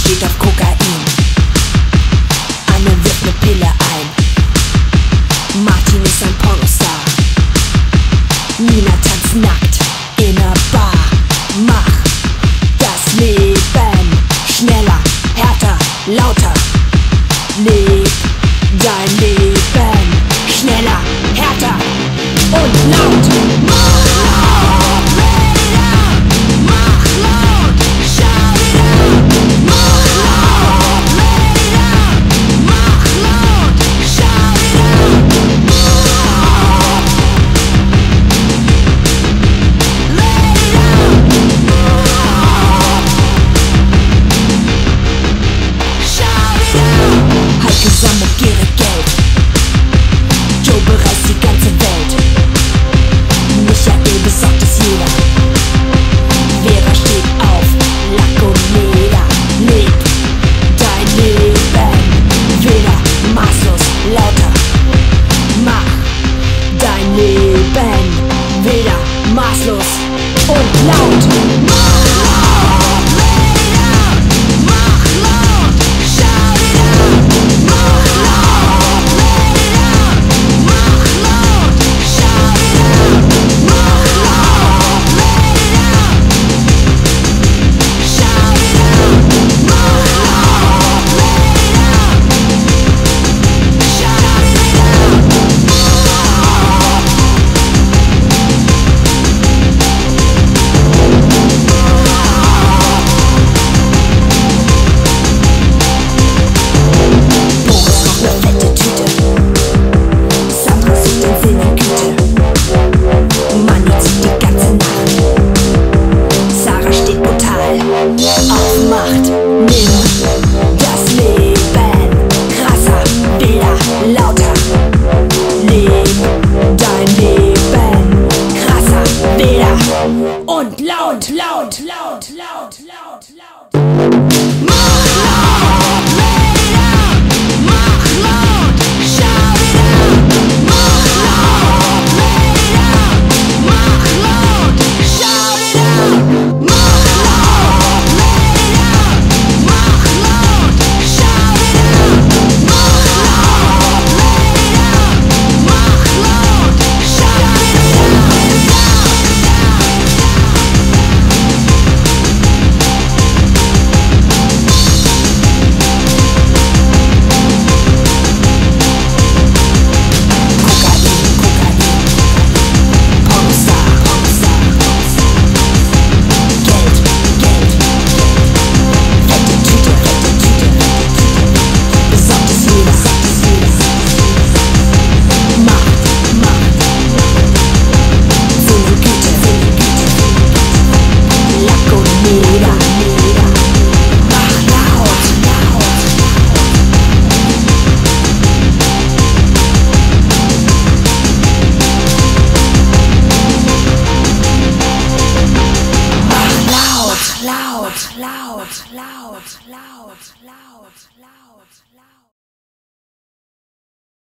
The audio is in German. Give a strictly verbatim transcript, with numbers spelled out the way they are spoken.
steht auf Kokain. Anne wirft ne Pille ein. Martin ist ein Pornostar. Nina tanzt nackt in ner Bar. Mach das Leben schneller, härter, lauter. Leb dein Leben schneller, härter und laut. Mach laut, let it out. Mach laut, shout it out. Mach laut, let it out. Mach laut, shout it out. Mach laut, let it out. Shout it out. Heike sammelt ihre Geld. Joe bereist die ganze Welt. Michael besorgt es jeder. Vera steht auf Lack und Leder. Leb dein Leben wieder maßlos lauter. Mach dein Leben wieder maßlos und laut. Mach laut, let it out. Mach laut, shout it out. Mach laut, let it out. Mach laut, shout it out. Mach laut, let it out. Shout it out. Mach laut, let it out. Shout it out. Boris raucht ne fette Tüte. Sandra sucht den Sinn in Güte. Manni zieht die ganze Nacht. Sarah steht brutal auf Macht. Nimm das Leben krasser, wilder, lauter. Leb dein Leben krasser, wilder und laut, laut, laut, laut, laut, laut. Mach laut, let it out. Mach laut, shout it out. Mach laut, let it out. Mach laut, shout it out. Mach laut, let it out. Mach laut, shout it out. Mach laut, let it out. Mach laut, shout it Laut, laut, laut, laut, laut, laut, laut, laut.